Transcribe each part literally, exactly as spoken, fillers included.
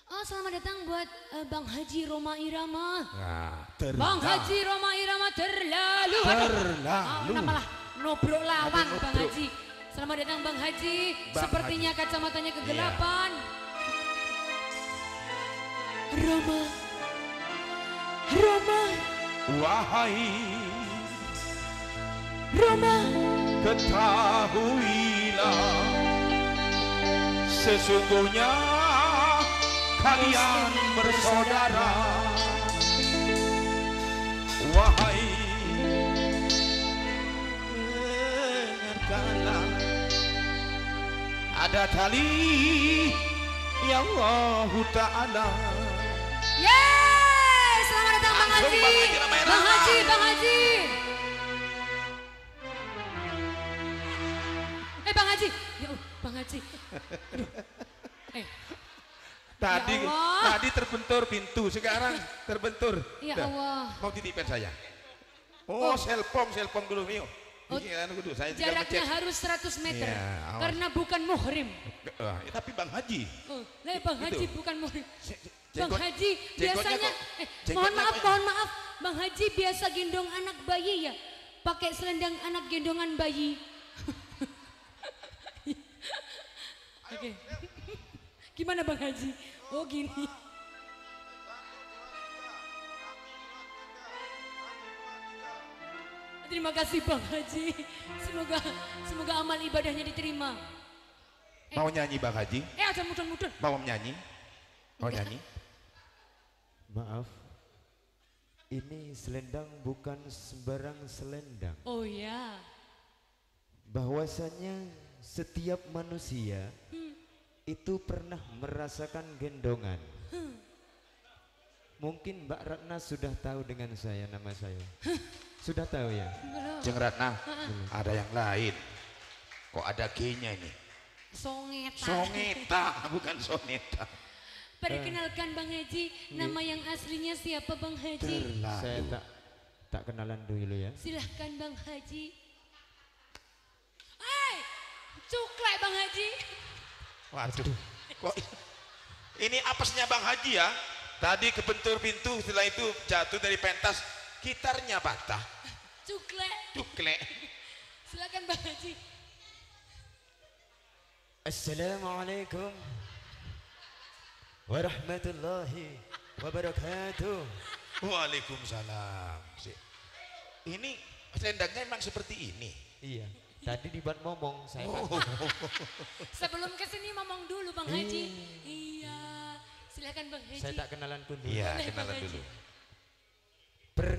Oh, selamat datang buat uh, Bang Haji Roma Irama. Nah, Bang Haji Roma Irama terlalu. Terlalu. Oh, namalah Nobrok lawan Bang Haji. Selamat datang Bang Haji. Bang Sepertinya Haji. kacamatanya kegelapan. Iya. Roma. Roma. Wahai Roma. Ketahuilah, sesungguhnya kalian bersaudara. Wahai, dengarkanlah, ada tali yang Allah Ta'ala. Yeay, selamat datang Bang Langsung Haji. Bang Haji Roma Irama. Bang Haji, Bang Haji. Eh Bang Haji, ya Allah, Bang Haji. Aduh. Eh, Tadi, Ya Allah. tadi terbentur pintu, sekarang terbentur. Ya Dah, Allah. mau titipin saya. Oh, selpong, selpong dulu, Mio. Oh, Ini kan dulu, saya juga jaraknya ngecek. harus seratus meter Iya, awas. karena bukan muhrim. Wah, ya, tapi Bang Haji. Oh, lah Bang Gitu. Haji bukan muhrim. Se- se- Bang jenggot- Haji jenggotnya biasanya, kok- eh, mohon jenggotnya maaf, kok- mohon maaf, Bang Haji biasa gendong anak bayi ya, pakai selendang anak gendongan bayi. Oke, gimana Bang Haji? Oh gini. Terima kasih Bang Haji. Semoga semoga amal ibadahnya diterima. Mau nyanyi Bang Haji? Eh ada mudun-mudun. Mau nyanyi? Mau nyanyi? Maaf, ini selendang bukan sembarang selendang. Oh ya. Bahwasanya setiap manusia itu pernah merasakan gendongan. Mungkin Mbak Ratna sudah tahu dengan saya, nama saya. Sudah tahu ya? Belum. Jeng Ratna, ada yang lain. Kok ada G-nya ini? Songeta. Songeta, bukan soneta. Perkenalkan Bang Haji, nama yang aslinya siapa Bang Haji? Saya Terlalu. tak tak kenalan dulu ya. Silahkan Bang Haji. Hai, cuklek Bang Haji. Waduh, kok ini apesnya Bang Haji ya? Tadi kebentur pintu, setelah itu jatuh dari pentas, gitarnya patah. Cuklek. Cuklek. Silakan Bang Haji. Assalamualaikum warahmatullahi wabarakatuh. Waalaikumsalam. Si- Ini selendangnya emang seperti ini. Iya, tadi di Bat Momong saya kan- Oh, Sebelum kesini ngomong dulu Bang Haji. Iya. Silakan Bang Haji. saya tak kenalan pun dulu. iya, Boleh, kenalan Bang Haji. dulu. Per-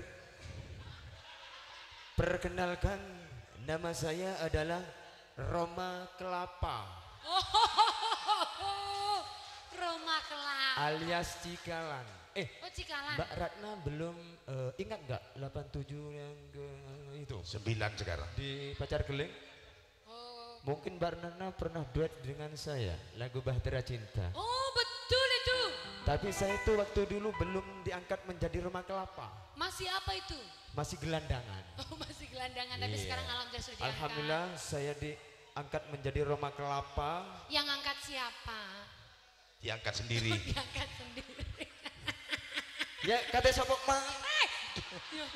perkenalkan, nama saya adalah Roma Kelapa Oh, Roma Kelapa. alias Cikalan. Eh, Oh Cikalan. Mbak Ratna belum eh, ingat nggak delapan tujuh yang ke itu Sembilan sekarang. di Pacar Geleng? Oh. Mungkin Mbak Ratna pernah duet dengan saya lagu Bahtera Cinta. Oh betul itu. Tapi saya itu waktu dulu belum diangkat menjadi Roma Kelapa, Masih apa itu? masih gelandangan. Oh masih gelandangan tapi Iya. sekarang alhamdulillah sudah diangkat. Alhamdulillah saya diangkat menjadi Roma Kelapa. Yang angkat siapa? Diangkat sendiri. Diangkat sendiri. Ya kata sopok mah. Ya,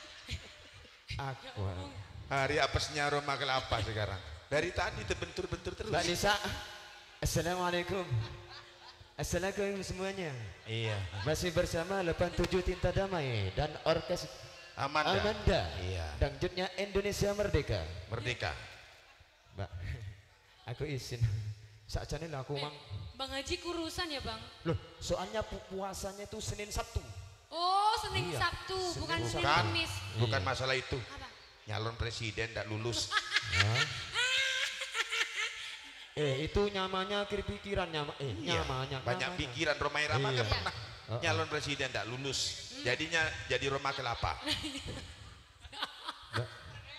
Aku. Hari apesnya Roma Kelapa sekarang. Dari tadi terbentur-bentur terus. Mbak Nisa, assalamualaikum. Assalamualaikum semuanya. Iya. Masih bersama delapan tujuh Tinta Damai dan Orkes Amanda. Amanda. Iya. Dangdutnya Indonesia Merdeka. Merdeka. Mbak, aku izin. Sakjane lah aku eh, mang. Bang Haji kurusan ya Bang? Loh, soalnya pu- puasanya itu Senin Sabtu. Oh Senin Iya, Sabtu Senin bukan Senin Bukan, Kamis. bukan Iya. masalah itu. Apa? Nyalon presiden tidak lulus. Hah? Eh, itu nyamanya kiri pikiran nyama. Eh, Iya, nyamanya. banyak nyamanya. pikiran. Roma Irama Iya. kan pernah Oh, oh. nyalon presiden tidak lulus. Jadinya jadi Roma Kelapa. Mbak,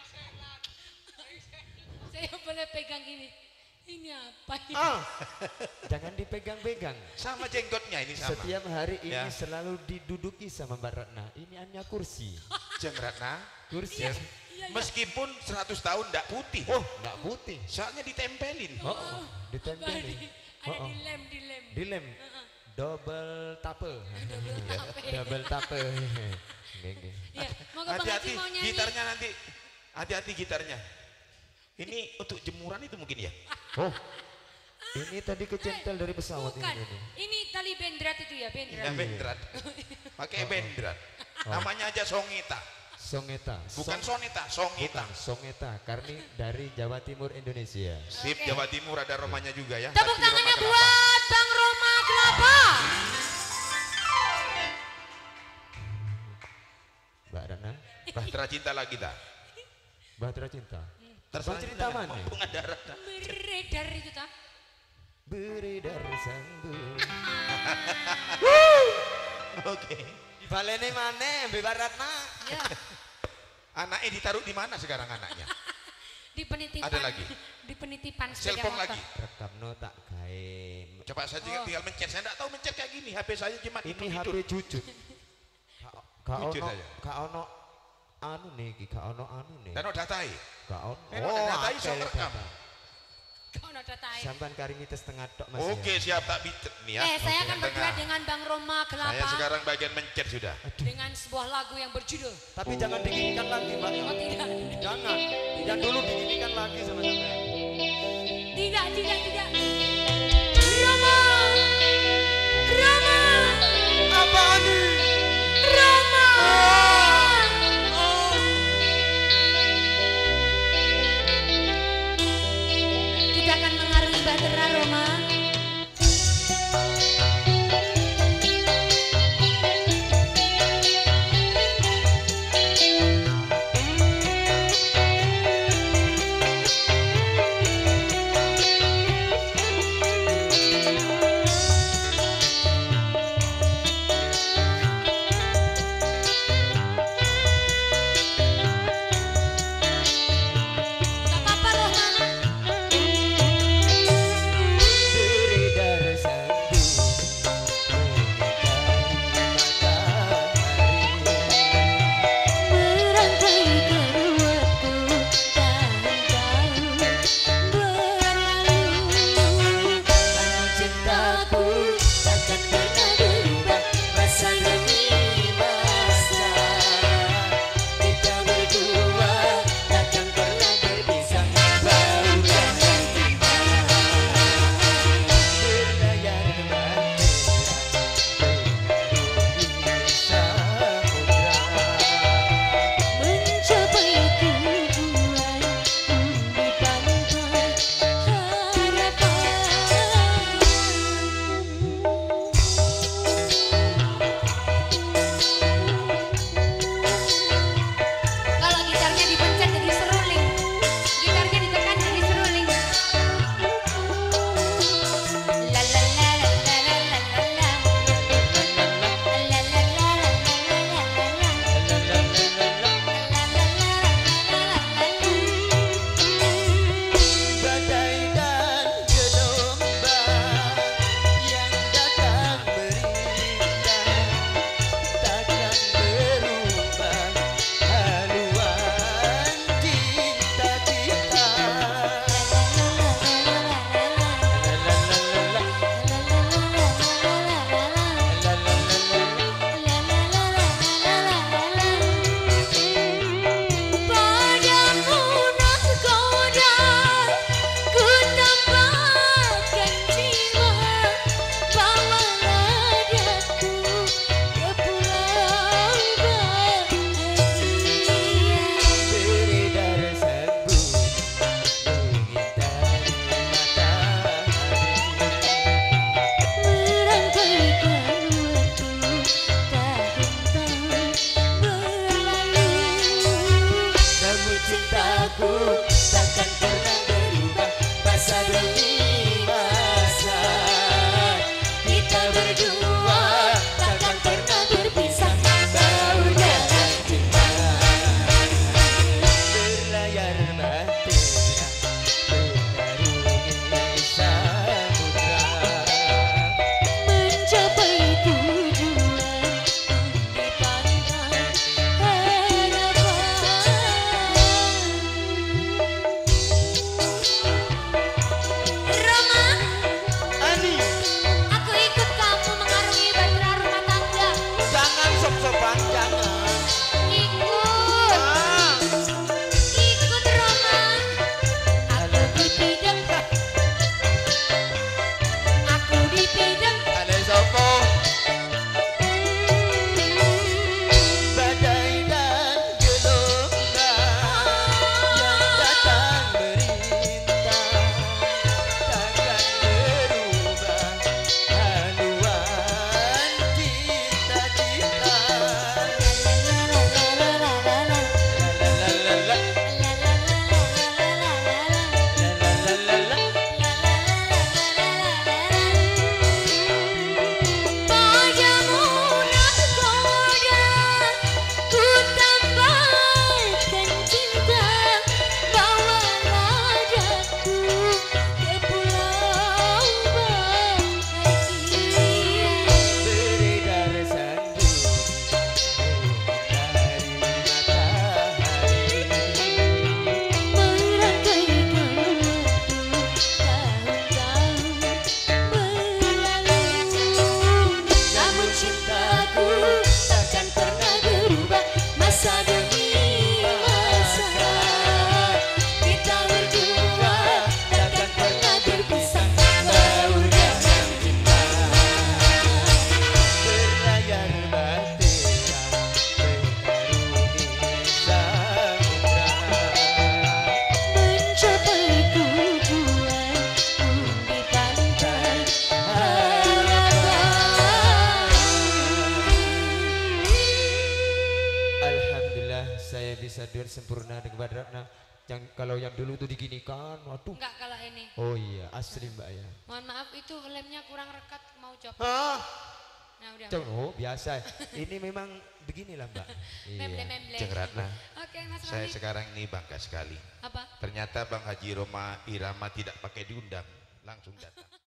Saya boleh pegang ini. Ini apa ini? ah, jangan dipegang-pegang. Sama jenggotnya ini sama. Setiap hari ini Ya. selalu diduduki sama Mbak Ratna. Ini hanya kursi. Jeng Ratna. Kursi. Iya, iya. Meskipun seratus tahun tidak putih. Oh, enggak putih. Soalnya ditempelin. Oh, oh, ditempelin. Ada Oh, oh. di lem, di lem. Dilem. Heeh. double tape. tape. Double tape. Nggih, nggih. Ya, moga Bang Haji Hati-hati mau nyanyi. gitarnya nanti. Hati-hati gitarnya. Ini untuk jemuran itu mungkin ya. Oh. Ini tadi kecentel dari pesawat Bukan, ini. ini tali bendrat itu ya, bendrat. Ya bendrat. Pakai bendrat. Oh. Namanya aja songita. Songeta. Bukan Song- sonita, songita. Bukan Songeta, karena dari Jawa Timur Indonesia. Sip, Oke. Jawa Timur ada romanya juga ya. Tepuk Hati tangannya Roma Kelapa. buat Bang Roma Kelapa. Mbak Rana, Bahtera cinta lagi tak? Bahtera Cinta. Terserah Bang cerita mana? Mumpung ada rada. Beredar itu tak? Beredar sambung. Oke. Balene mana? Mbak Ratna. Ya, Anaknya ditaruh di mana sekarang anaknya? di penitipan. Ada lagi? Di penitipan sepeda Cellphone motor. lagi. Rekam no tak gawe. Coba saya Oh. tinggal mencet. Saya enggak tahu mencet kayak gini. H P saya cuma Ini itu H P jujur. Kak Jujur ono, saja. kak ono anu nih, Ki, kak ono anu nih. Dan udah datai. Kak ono. Eh, ono data iso akeh ngerekam. data. Kau udah tahu. Sampan kari ngite setengah tok Mas. Oke, ya. siap tak bitet nih ya. Eh, saya Oke, akan yang berduet tengah. dengan Bang Roma Saya Kelapa sekarang bagian mencet sudah. dengan sebuah lagu yang berjudul. Tapi jangan diginikan lagi, Mbak. Oh tidak, Jangan. Yang dulu diginikan lagi sama sampean. tidak, tidak, tidak. Roma, Roma, Apaan nih? Roma. Kita akan mengarungi bahtera Roma. sempurna dengan Mbak Ratna. Yang kalau yang dulu tuh diginikan, waduh. Enggak kalau ini. Oh iya, asli Mbak ya. Mohon maaf itu lemnya kurang rekat mau copot. Hah? Nah udah. Oh biasa. Ini memang beginilah Mbak. Memble Iya. memble. Jeng Ratna, Oke Mas saya Roni. sekarang ini bangga sekali. Apa? Ternyata Bang Haji Roma Irama tidak pakai diundang, langsung datang.